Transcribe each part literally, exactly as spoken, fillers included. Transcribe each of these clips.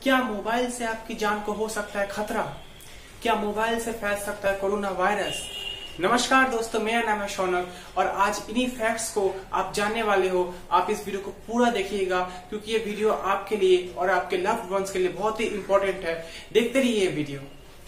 क्या मोबाइल से आपकी जान को हो सकता है खतरा? क्या मोबाइल से फैल सकता है कोरोना वायरस? नमस्कार दोस्तों, मेरा नाम है शौनक और आज इन्हीं फैक्ट्स को आप जानने वाले हो। आप इस वीडियो को पूरा देखिएगा क्योंकि ये वीडियो आपके लिए और आपके लव्ड वंस के लिए बहुत ही इंपॉर्टेंट है। देखते रहिए ये वीडियो।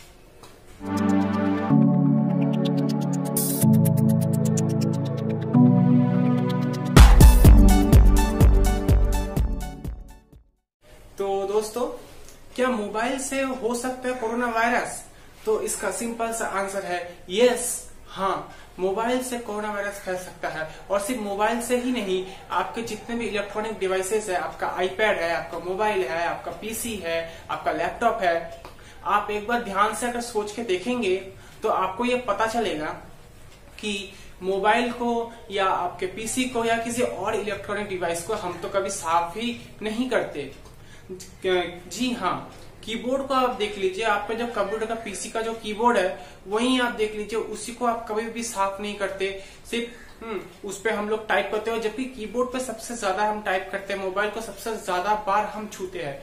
तो दोस्तों, क्या मोबाइल से हो सकता है कोरोना वायरस? तो इसका सिंपल सा आंसर है यस, हाँ, मोबाइल से कोरोना वायरस फैल सकता है। और सिर्फ मोबाइल से ही नहीं, आपके जितने भी इलेक्ट्रॉनिक डिवाइसेस है, आपका आईपैड है, आपका मोबाइल है, आपका पीसी है, आपका लैपटॉप है, आप एक बार ध्यान से अगर सोच के देखेंगे तो आपको ये पता चलेगा कि मोबाइल को या आपके पीसी को या किसी और इलेक्ट्रॉनिक डिवाइस को हम तो कभी साफ ही नहीं करते। जी हाँ, कीबोर्ड को आप देख लीजिए, आपका जो कंप्यूटर का पीसी का जो कीबोर्ड है वही आप देख लीजिए, उसी को आप कभी भी साफ नहीं करते। सिर्फ हम्म उस पे हम लोग टाइप करते हो, जबकि कीबोर्ड पे सबसे ज्यादा हम टाइप करते हैं, मोबाइल को सबसे ज्यादा बार हम छूते हैं।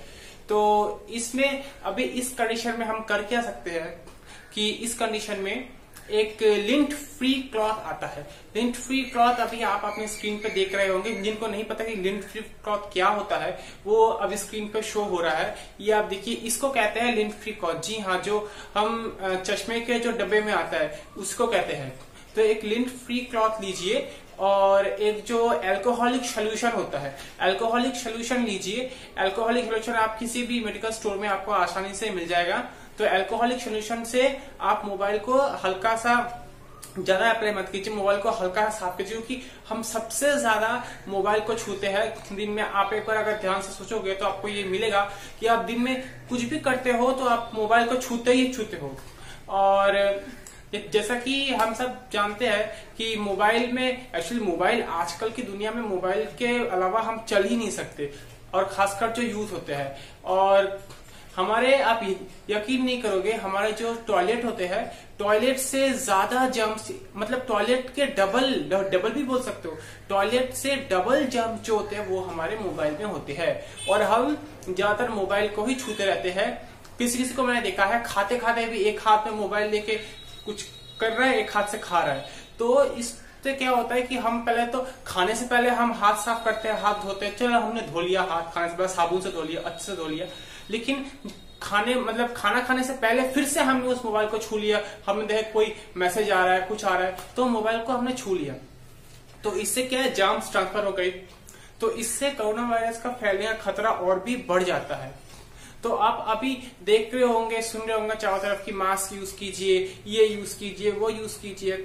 तो इसमें अभी इस कंडीशन में हम कर क्या सकते हैं कि इस कंडीशन में एक लिंट फ्री क्लॉथ आता है। लिंट फ्री क्लॉथ अभी आप अपने स्क्रीन पे देख रहे होंगे। जिनको नहीं पता कि लिंट फ्री क्लॉथ क्या होता है, वो अभी स्क्रीन पे शो हो रहा है। ये आप देखिए, इसको कहते हैं लिंट फ्री क्लॉथ। जी हाँ, जो हम चश्मे के जो डब्बे में आता है उसको कहते हैं। तो एक लिंट फ्री क्लॉथ लीजिए और एक जो एल्कोहलिक सोल्यूशन होता है, एल्कोहलिक सोल्यूशन लीजिए। एल्कोहलिक सोल्यूशन आप किसी भी मेडिकल स्टोर में आपको आसानी से मिल जाएगा। तो एल्कोहलिक सोल्यूशन से आप मोबाइल को हल्का सा, ज्यादा अप्लाई मत कीजिए, मोबाइल को हल्का सा साफ कीजिए, क्योंकि हम सबसे ज्यादा मोबाइल को छूते हैं दिन में। आप एक बार अगर ध्यान से सोचोगे तो आपको ये मिलेगा कि आप दिन में कुछ भी करते हो तो आप मोबाइल को छूते ही छूते हो। और जैसा कि हम सब जानते हैं कि मोबाइल में, एक्चुअली मोबाइल आजकल की दुनिया में मोबाइल के अलावा हम चल ही नहीं सकते, और खासकर जो यूथ होते हैं। और हमारे, आप यकीन नहीं करोगे, हमारे जो टॉयलेट होते हैं, टॉयलेट से ज्यादा जर्म्स, मतलब टॉयलेट के डबल डबल भी बोल सकते हो, टॉयलेट से डबल जर्म जो होते हैं वो हमारे मोबाइल में होते हैं। और हम ज्यादातर मोबाइल को ही छूते रहते हैं। किसी किसी को मैंने देखा है खाते खाते भी एक हाथ में मोबाइल लेके कुछ कर रहा है, एक हाथ से खा रहा है। तो इससे क्या होता है कि हम पहले तो खाने से पहले हम हाथ साफ करते हैं, हाथ धोते हैं, चलो हमने धो लिया हाथ, खाने से पहले साबुन से धो लिया, अच्छे से धो लिया, लेकिन खाने मतलब खाना खाने से पहले फिर से हमने उस मोबाइल को छू लिया। हमने देखा कोई मैसेज आ रहा है, कुछ आ रहा है, तो मोबाइल को हमने छू लिया। तो इससे क्या है, जर्म्स ट्रांसफर हो गई। तो इससे कोरोना वायरस का फैलने का खतरा और भी बढ़ जाता है। तो आप अभी देख रहे होंगे, सुन रहे होंगे चारों तरफ की मास्क यूज कीजिए, ये यूज कीजिए, वो यूज कीजिए।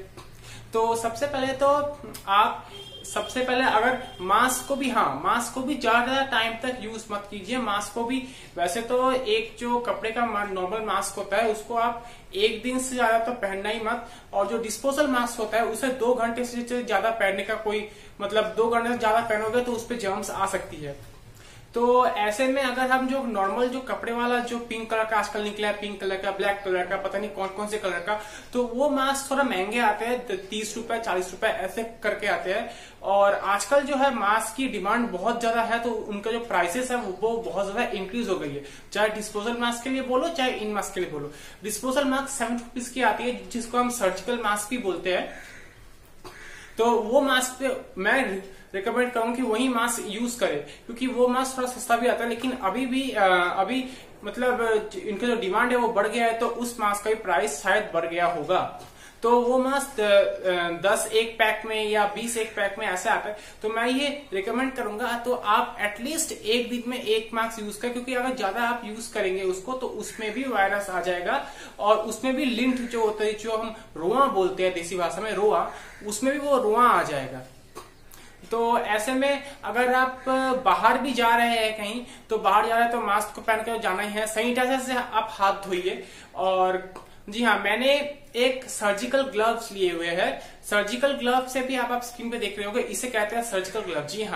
तो सबसे पहले तो आप सबसे पहले अगर मास्क को भी, हाँ, मास्क को भी ज्यादा टाइम तक यूज मत कीजिए। मास्क को भी, वैसे तो एक जो कपड़े का नॉर्मल मास्क होता है उसको आप एक दिन से ज्यादा तो पहनना ही मत। और जो डिस्पोजल मास्क होता है उसे दो घंटे से ज्यादा पहनने का कोई मतलब, दो घंटे से ज्यादा पहनोगे तो उस पर जर्म्स आ सकती है। तो ऐसे में अगर हम जो नॉर्मल जो कपड़े वाला जो पिंक कलर का आजकल निकला है, पिंक कलर का, ब्लैक कलर का, पता नहीं कौन कौन से कलर का, तो वो मास्क थोड़ा महंगे आते हैं, तीस रुपए चालीस रुपए ऐसे करके आते हैं। और आजकल जो है मास्क की डिमांड बहुत ज्यादा है, तो उनका जो प्राइसेस है वो बहुत ज्यादा इंक्रीज हो गई है। चाहे डिस्पोजल मास्क के लिए बोलो, चाहे इन मास्क के लिए बोलो। डिस्पोजल मास्क सेवन रुपीज की आती है, जिसको हम सर्जिकल मास्क भी बोलते हैं। तो वो मास्क पे मैं रिकमेंड करूंगा कि वही मास्क यूज करें, क्योंकि वो मास्क थोड़ा सस्ता भी आता है। लेकिन अभी भी आ, अभी मतलब इनका जो डिमांड है वो बढ़ गया है, तो उस मास्क का भी प्राइस शायद बढ़ गया होगा। तो वो मास्क दस एक पैक में या बीस एक पैक में ऐसे आता है। तो मैं ये रिकमेंड करूंगा, तो आप एटलीस्ट एक दिन में एक मास्क यूज करें, क्योंकि अगर ज्यादा आप यूज करेंगे उसको तो उसमें भी वायरस आ जाएगा। और उसमें भी लिंट जो होता है, जो हम रोआ बोलते हैं देसी भाषा में, रोआ, उसमें भी वो रोआ आ जाएगा। तो ऐसे में अगर आप बाहर भी जा रहे हैं कहीं, तो बाहर जा रहे हैं तो मास्क को पहन कर जाना ही है। सैनिटाइजर से आप हाथ धोइए। और जी हाँ, मैंने एक सर्जिकल ग्लव्स लिए हुए हैं। सर्जिकल ग्लव से भी आप, आप स्क्रीन पे देख रहे होंगे, इसे कहते हैं सर्जिकल ग्लव। जी हाँ,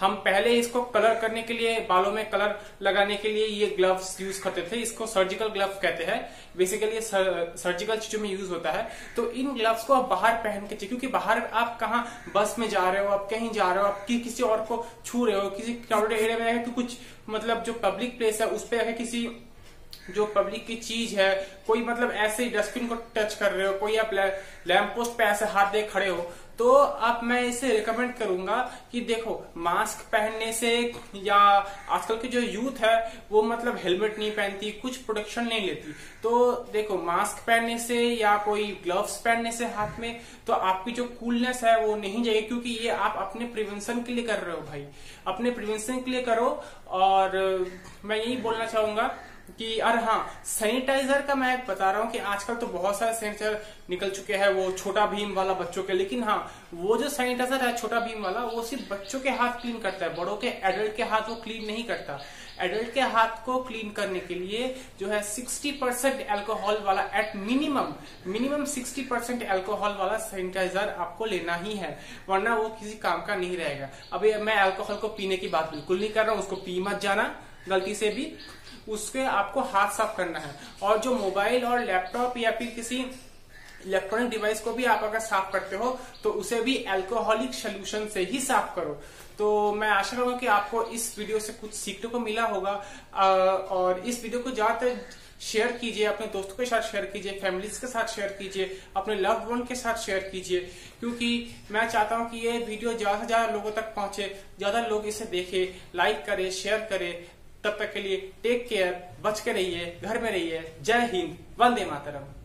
हम पहले इसको कलर करने के लिए, बालों में कलर लगाने के लिए ये ग्लव्स यूज करते थे। इसको सर्जिकल ग्लव्स कहते हैं। बेसिकली ये सर, सर्जिकल चीजों में यूज होता है। तो इन ग्लव्स को आप बाहर पहन के, क्योंकि बाहर आप कहाँ बस में जा रहे हो, आप कहीं जा रहे हो, आप कि, किसी और को छू रहे हो, किसी क्राउडेड एरिया में है, तो कुछ मतलब जो पब्लिक प्लेस है उस पर है, किसी जो पब्लिक की चीज है, कोई मतलब ऐसे डस्टबिन को टच कर रहे हो, कोई आप लैंप पोस्ट पे ऐसे हाथ दे खड़े हो, तो आप मैं इसे रिकमेंड करूंगा कि देखो मास्क पहनने से, या आजकल की जो यूथ है वो मतलब हेलमेट नहीं पहनती, कुछ प्रोटेक्शन नहीं लेती, तो देखो मास्क पहनने से या कोई ग्लव्स पहनने से हाथ में, तो आपकी जो कूलनेस है वो नहीं जाएगी, क्योंकि ये आप अपने प्रिवेंशन के लिए कर रहे हो भाई, अपने प्रिवेंशन के लिए करो। और मैं यही बोलना चाहूंगा कि और हाँ, सैनिटाइजर का मैं बता रहा हूँ कि आजकल तो बहुत सारे सैनिटाइजर निकल चुके हैं, वो छोटा भीम वाला बच्चों के, लेकिन हाँ वो जो सैनिटाइजर है छोटा भीम वाला, वो सिर्फ बच्चों के हाथ क्लीन करता है, बड़ों के एडल्ट के हाथ वो क्लीन नहीं करता। एडल्ट के हाथ को क्लीन करने के लिए जो है सिक्सटी परसेंट एल्कोहल वाला, at minimum minimum sixty percent alcohol वाला सैनिटाइजर आपको लेना ही है, वरना वो किसी काम का नहीं रहेगा। अभी मैं अल्कोहल को पीने की बात बिल्कुल नहीं कर रहा हूँ, उसको पी मत जाना गलती से भी, उसके आपको हाथ साफ करना है। और जो मोबाइल और लैपटॉप या फिर किसी इलेक्ट्रॉनिक डिवाइस को भी आप अगर साफ करते हो तो उसे भी अल्कोहलिक सोल्यूशन से ही साफ करो। तो मैं आशा करूंगा कि आपको इस वीडियो से कुछ सीखने को मिला होगा, और इस वीडियो को ज्यादातर शेयर कीजिए, अपने दोस्तों के साथ शेयर कीजिए, फैमिलीज के साथ शेयर कीजिए, अपने लव्ड वन के साथ शेयर कीजिए, क्योंकि मैं चाहता हूं कि ये वीडियो ज्यादा से ज्यादा लोगों तक पहुंचे, ज्यादा लोग इसे देखें, लाइक करें, शेयर करें। तब तक के लिए टेक केयर, बच के रहिए, घर में रहिए। जय हिंद, वंदे मातरम।